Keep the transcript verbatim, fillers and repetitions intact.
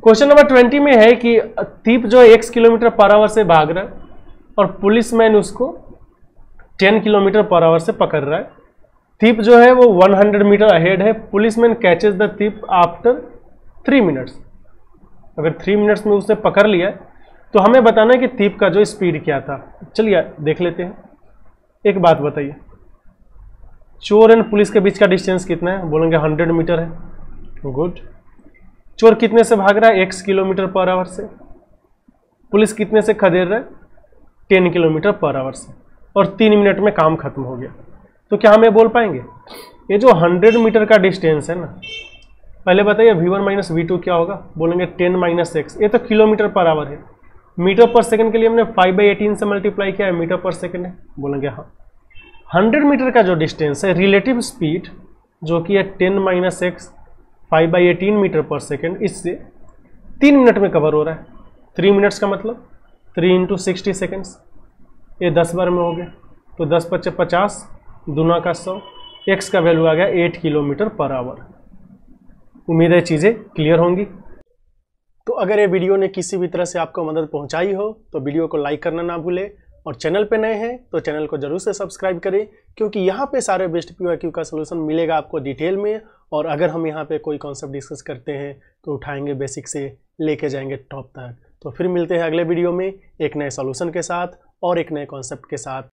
Question number twenty में है कि थीप जो है एक्स किलोमीटर पर आवर से भाग रहा है और पुलिसमैन उसको टेन किलोमीटर पर आवर से पकड़ रहा है। थीप जो है वो हंड्रेड मीटर अहेड है। Policeman catches the thief after three minutes. अगर थ्री मिनट्स में उसने पकड़ लिया तो हमें बताना है कि थीप का जो स्पीड क्या था। चलिए देख लेते हैं। एक बात बताइए, चोर एंड पुलिस के बीच का डिस्टेंस कितना है? बोलेंगे हंड्रेड मीटर है। गुड। चोर कितने से भाग रहा है? एक्स किलोमीटर पर आवर से। पुलिस कितने से खदेड़ रहा है? टेन किलोमीटर पर आवर से। और तीन मिनट में काम खत्म हो गया। तो क्या हम ये बोल पाएंगे ये जो हंड्रेड मीटर का डिस्टेंस है ना, पहले बताइए v one minus v two क्या होगा? बोलेंगे टेन माइनस एक्स। ये तो किलोमीटर पर आवर है। मीटर पर सेकंड के लिए हमने फाइव बाई एटीन से मल्टीप्लाई किया है, मीटर पर सेकंड है। बोलेंगे हाँ। हंड्रेड मीटर का जो डिस्टेंस है, रिलेटिव स्पीड जो कि है ten minus x five by eighteen metre per second, इससे तीन मिनट में कवर हो रहा है। थ्री मिनट्स का मतलब थ्री इंटू सिक्सटी सेकेंड्स, ये दस बार में हो गया। तो दस पच्चे पचास, दूना का सौ, एक्स का वैल्यू आ गया एट किलोमीटर पर आवर। उम्मीद है चीज़ें क्लियर होंगी। तो अगर ये वीडियो ने किसी भी तरह से आपको मदद पहुंचाई हो तो वीडियो को लाइक करना ना भूलें, और चैनल पे नए हैं तो चैनल को जरूर से सब्सक्राइब करें, क्योंकि यहाँ पे सारे बेस्ट पीवाईक्यू का सोल्यूशन मिलेगा आपको डिटेल में। और अगर हम यहाँ पे कोई कॉन्सेप्ट डिस्कस करते हैं तो उठाएंगे बेसिक से लेके जाएंगे टॉप तक। तो फिर मिलते हैं अगले वीडियो में एक नए सॉल्यूशन के साथ और एक नए कॉन्सेप्ट के साथ।